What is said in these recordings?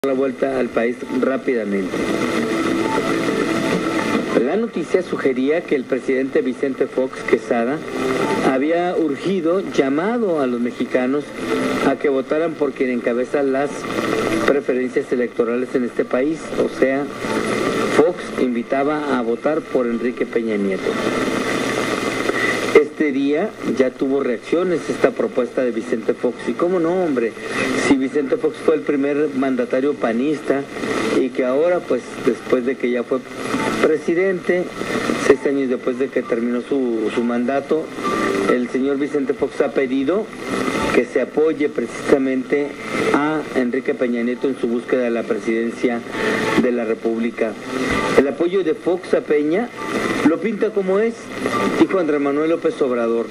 la vuelta al país rápidamente. La noticia sugería que el presidente Vicente Fox Quesada había llamado a los mexicanos a que votaran por quien encabeza las preferencias electorales en este país, o sea, Fox invitaba a votar por Enrique Peña Nieto. Este día ya tuvo reacciones esta propuesta de Vicente Fox. Y cómo no, hombre, si Vicente Fox fue el primer mandatario panista y que ahora, pues, después de que ya fue presidente, 6 años después de que terminó su mandato, el señor Vicente Fox ha pedido que se apoye precisamente a Enrique Peña Nieto en su búsqueda de la presidencia de la República. El apoyo de Fox a Peña lo pinta como es, dijo Andrés Manuel López Obrador.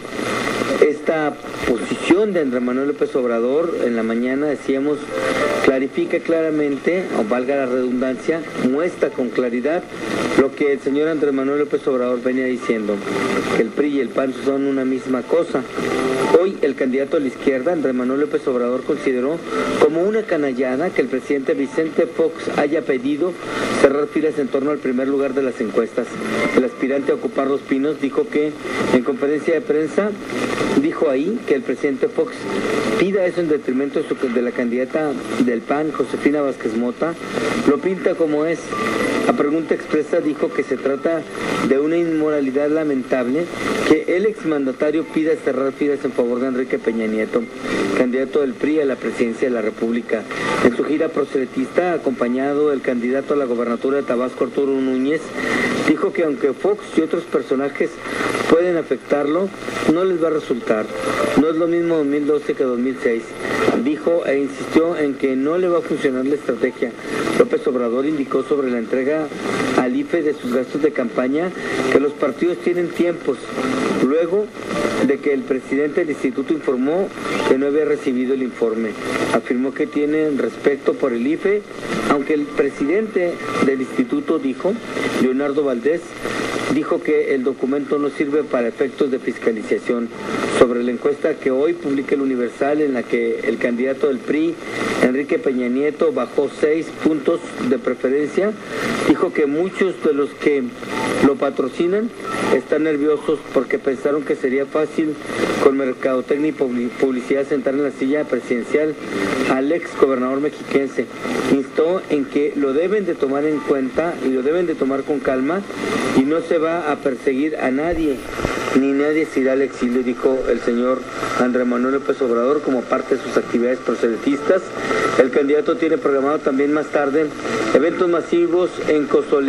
Esta posición de Andrés Manuel López Obrador en la mañana, decíamos, clarifica claramente, o valga la redundancia, muestra con claridad lo que el señor Andrés Manuel López Obrador venía diciendo, que el PRI y el PAN son una misma cosa. Hoy el candidato a la izquierda, Andrés Manuel López Obrador, consideró como una canallada que el presidente Vicente Fox haya pedido cerrar filas en torno al primer lugar de las encuestas. El aspirante a ocupar Los Pinos dijo que en conferencia de prensa, dijo ahí que el presidente Fox pida eso en detrimento de la candidata del PAN, Josefina Vázquez Mota, lo pinta como es. A pregunta expresa dijo que se trata de una inmoralidad lamentable que el exmandatario pida cerrar filas en favor de Enrique Peña Nieto, candidato del PRI a la presidencia de la República. En su gira proselitista, acompañado del candidato a la gobernatura de Tabasco, Arturo Núñez, dijo que aunque Fox y otros personajes pueden afectarlo, no les va a resultar. No es lo mismo 2012 que 2006. Dijo e insistió en que no le va a funcionar la estrategia. López Obrador indicó sobre la entrega al IFE de sus gastos de campaña que los partidos tienen tiempos, luego de que el presidente del instituto informó que no había recibido el informe. Afirmó que tienen respeto por el IFE, aunque el presidente del instituto dijo, Leonardo Valdés, dijo que el documento no sirve para efectos de fiscalización. Sobre la encuesta que hoy publica el Universal, en la que el candidato del PRI, Enrique Peña Nieto, bajó 6 puntos de preferencia, dijo que muchos de los que lo patrocinan están nerviosos porque pensaron que sería fácil con mercadotecnia y publicidad sentar en la silla presidencial al ex gobernador mexiquense. Instó en que lo deben de tomar en cuenta y lo deben de tomar con calma y no se va a perseguir a nadie, ni nadie se irá al exilio, dijo el señor Andrés Manuel López Obrador como parte de sus actividades proselitistas. El candidato tiene programado también más tarde eventos masivos en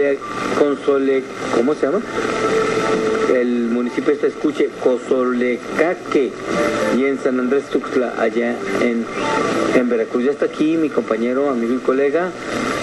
¿cómo se llama? El municipio escuche, Cozolecaque, y en San Andrés Tuxtla, allá en Veracruz. Ya está aquí mi compañero, amigo y colega